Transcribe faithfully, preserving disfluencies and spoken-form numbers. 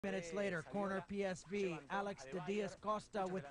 Minutes later, corner P S V, Alex de Diaz Costa with